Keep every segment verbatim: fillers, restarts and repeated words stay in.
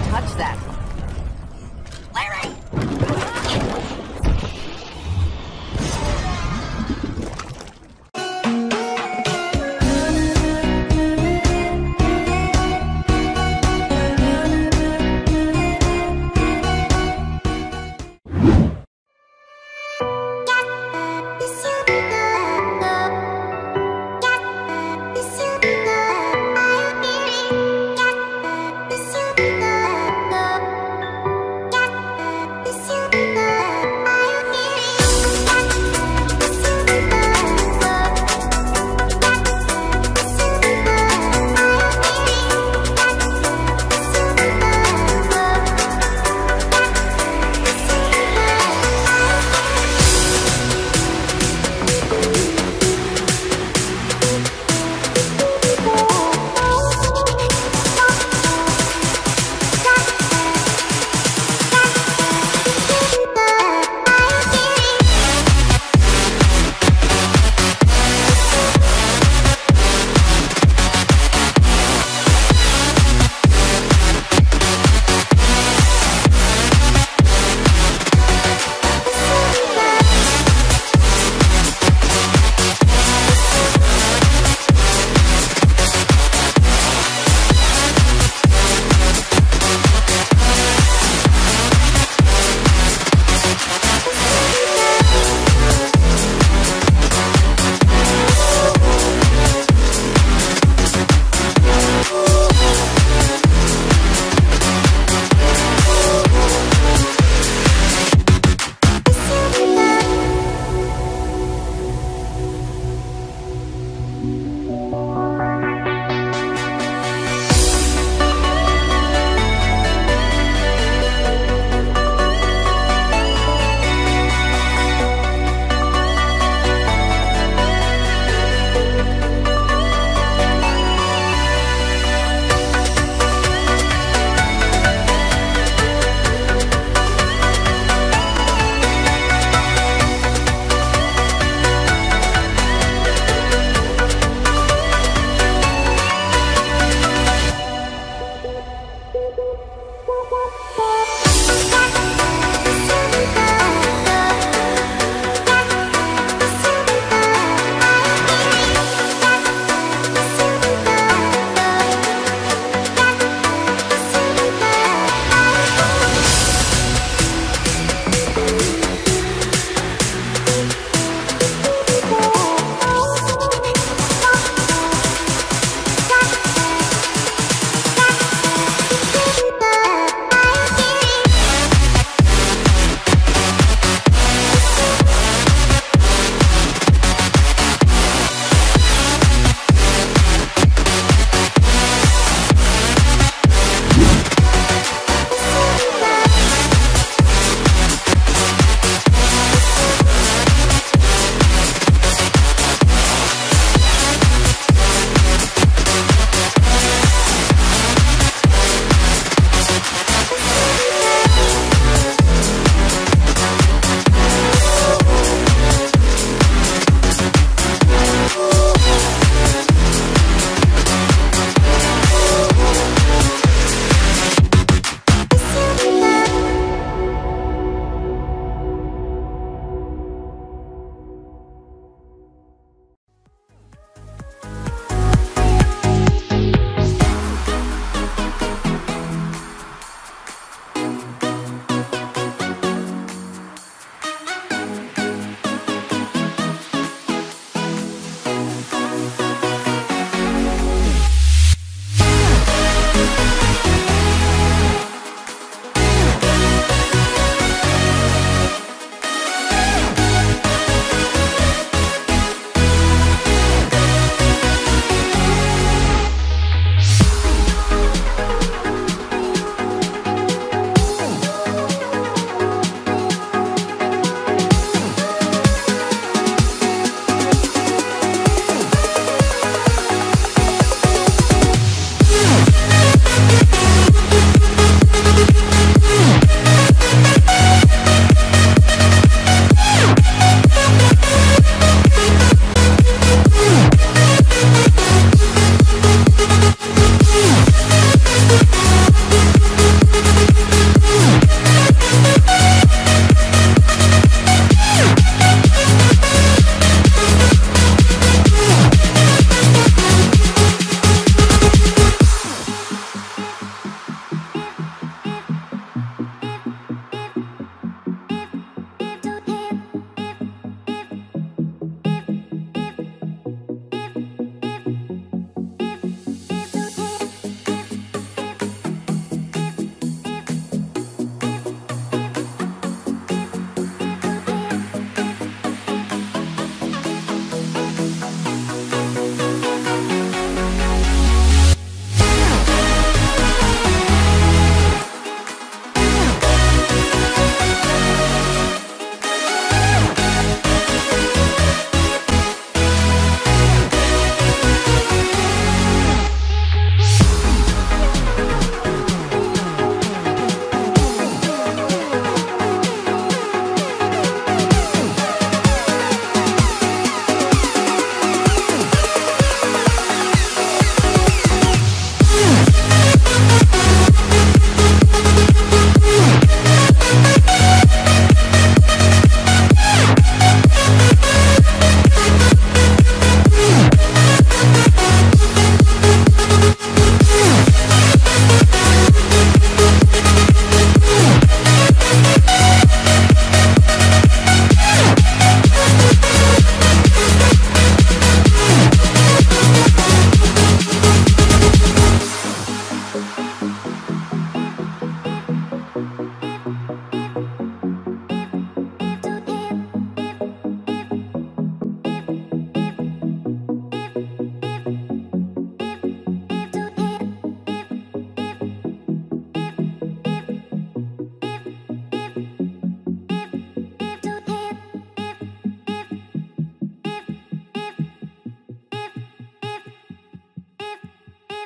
touch that. Larry! Love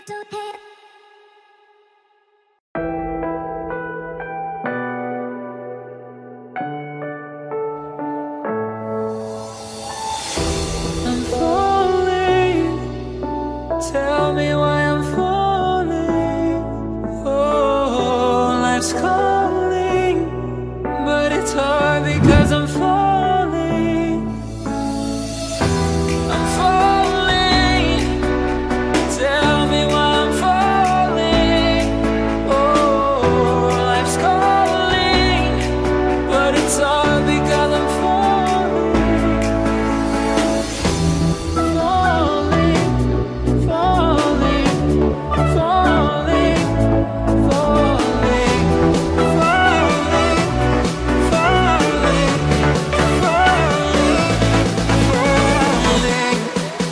have to pay. I'm falling. Tell me why I'm falling. Oh, life's calling, but it's hard because I'm falling. I'm falling. Tell me why I'm falling. Oh, life's calling, but it's hard because I'm falling. Falling, falling, falling, falling, falling, falling, falling,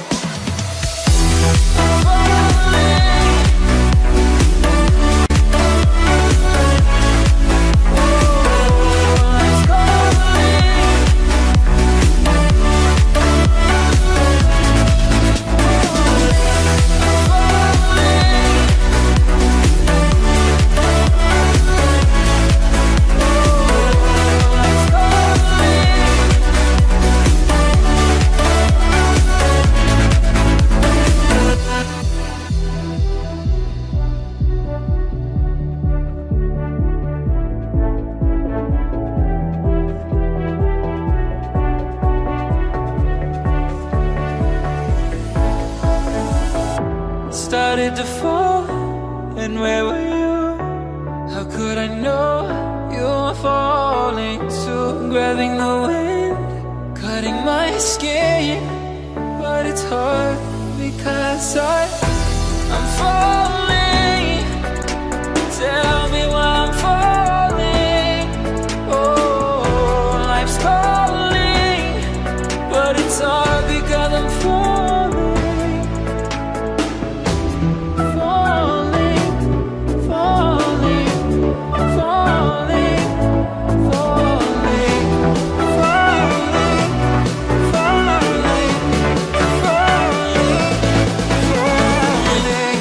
started to fall, and where were you? How could I know you were falling too? Grabbing the wind, cutting my skin, but it's hard because I, I'm falling. Tell me why I'm falling. Oh, life's calling, but it's hard because I'm falling. Falling, falling, falling, falling, falling, falling, falling,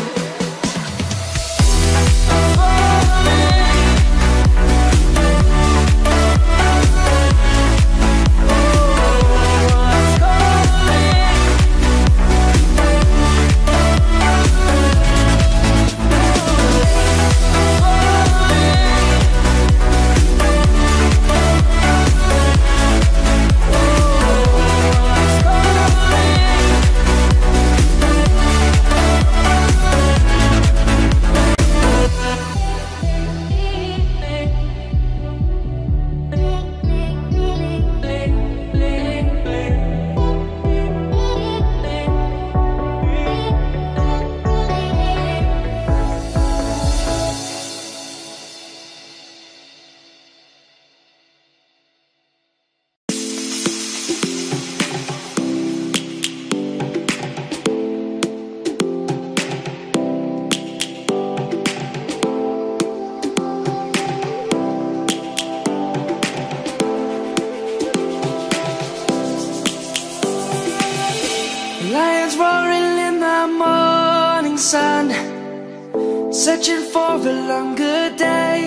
Lions roaring in the morning sun, searching for a longer day.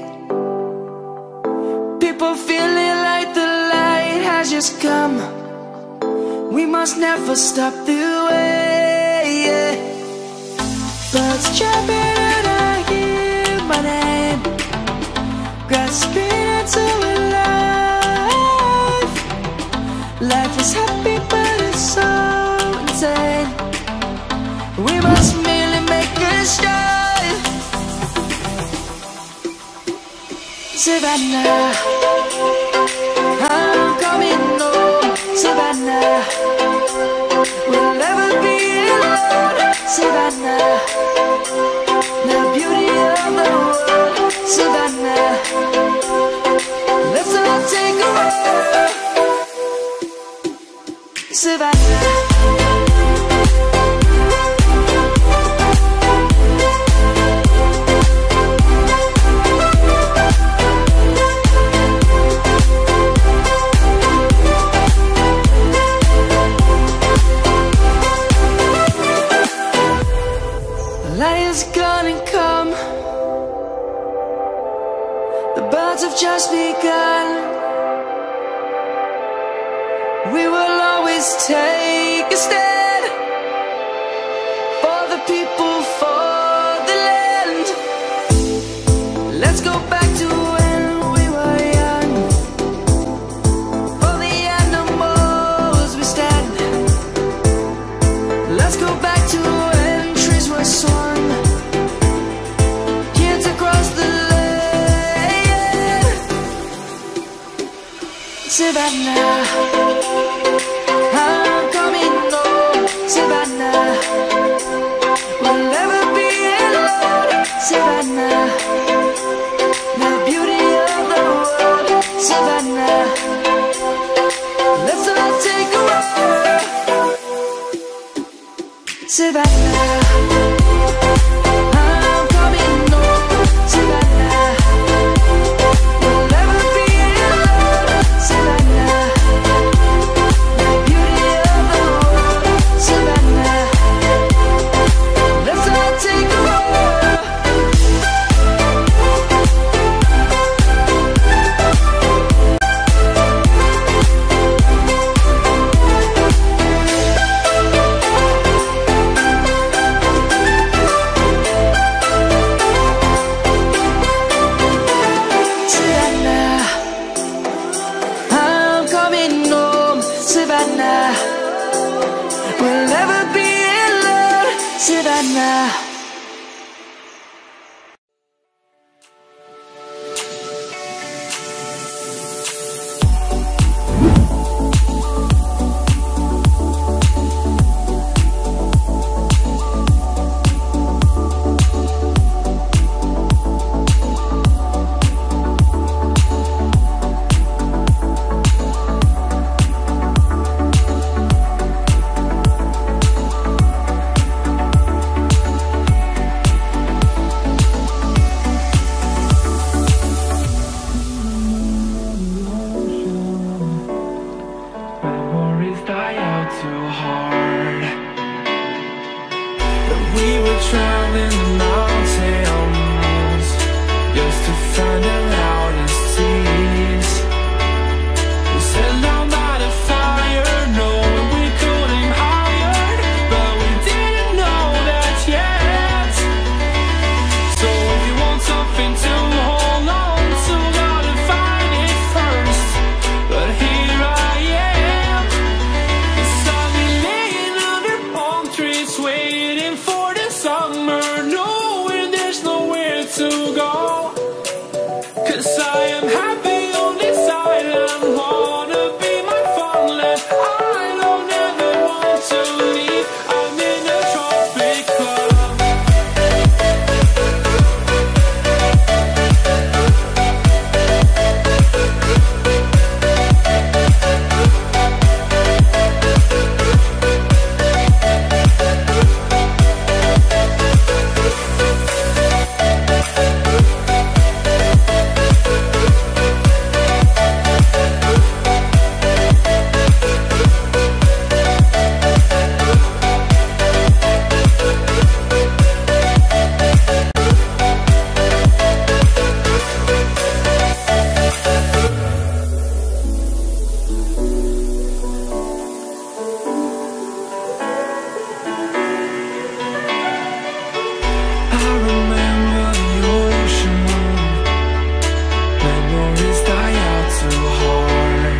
People feeling like the light has just come. We must never stop the way. Birds chirping and I hear my name, grasping into a life. Life is happy but it's so insane. We must merely make a start. Savannah, I'm coming home. Savannah, we'll never be alone. Savannah, the beauty of the world. Savannah, let's all take a walk. Savannah. light is gonna come. The birds have just begun. We will always take a stand for the people, for the land. Let's go back to when we were young. For the animals we stand. Let's go back to when trees were swung, kids across the land. Savannah, I'm coming home. Savannah, we'll never be alone. Savannah, the beauty of the world. Savannah, let's all take a walk. Savannah, I'm coming home. Savannah, we'll never be alone. Savannah, the beauty of the world. Savannah, let's all take a walk. Savannah, I'm coming home. Savannah, we'll never be alone. Savannah. Memories die out too hard. But we were traveling the mountains just to find the loudest seas. We set down by the fire, knowing we could aim higher, but we didn't know that yet. So if you want something to hold on to, gotta find it first. But here I am, beside me laying under palm trees, waiting for the summer, knowing there's nowhere to go. 'Cause I am happy on this island, wanna be my farmland. I don't ever want to leave, I'm in a tropic club. I remember the ocean, memories die out too hard.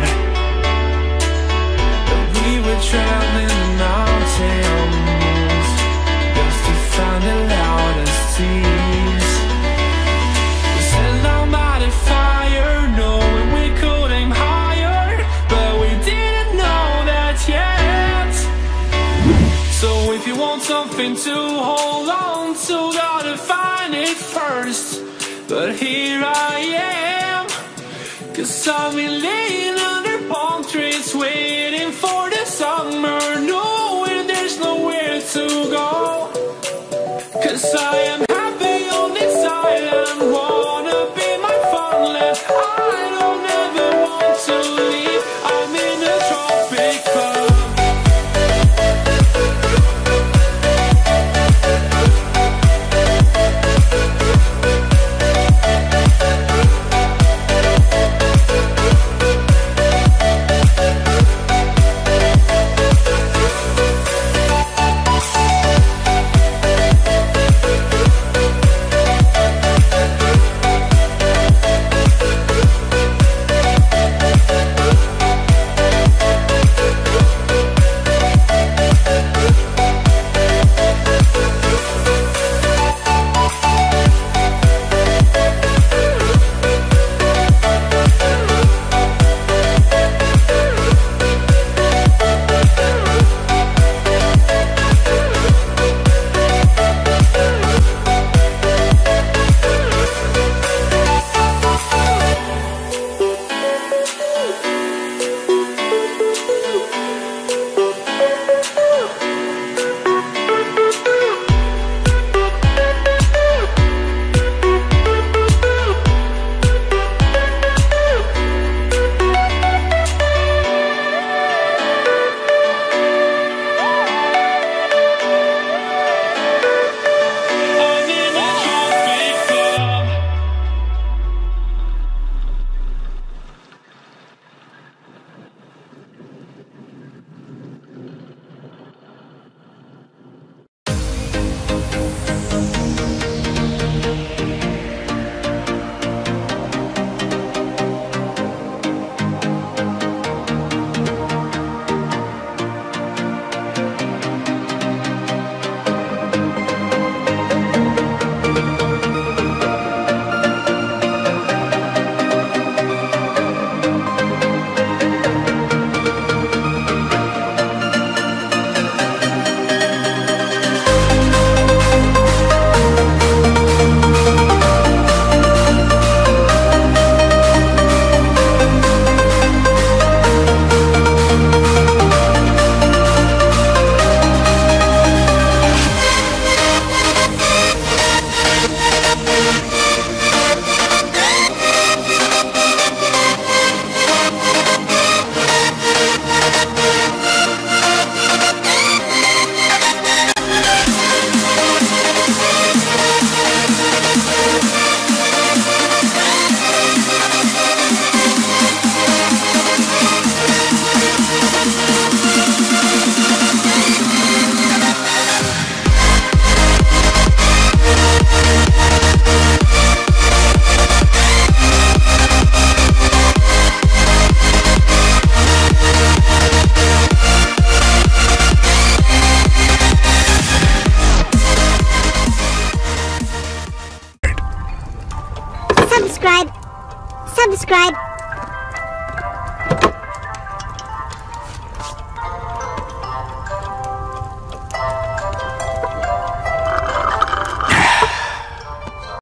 But we were traveling the mountains just to find the loudest seas. We sat down by the fire, knowing we could aim higher, but we didn't know that yet. So if you want something to hold on to, gotta find it first. But here I am, 'cause I've been laying under palm trees, waiting for the summer, knowing there's nowhere to go. 'Cause I am happy on this island, wanna be my farmland. I don't ever want to leave, I'm in a tropic club. subscribe, subscribe.